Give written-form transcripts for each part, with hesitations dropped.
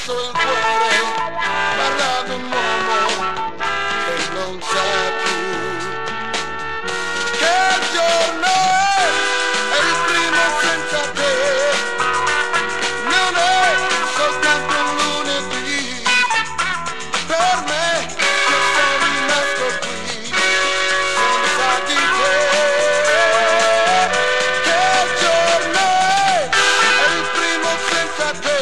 spesso il cuore parla d'un uomo che non sa più che il giorno è il primo senza te, non è soltanto un lunedì per me che sono rimasto qui senza di te, che il giorno è il primo senza te.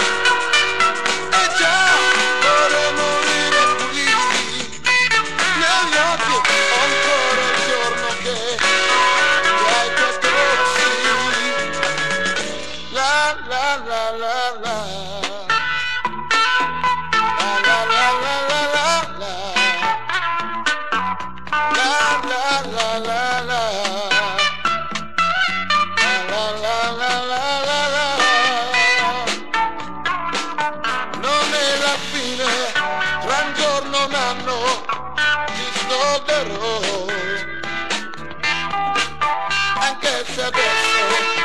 Non è la fine, tra un giorno e un anno ti scorderò, anche se adesso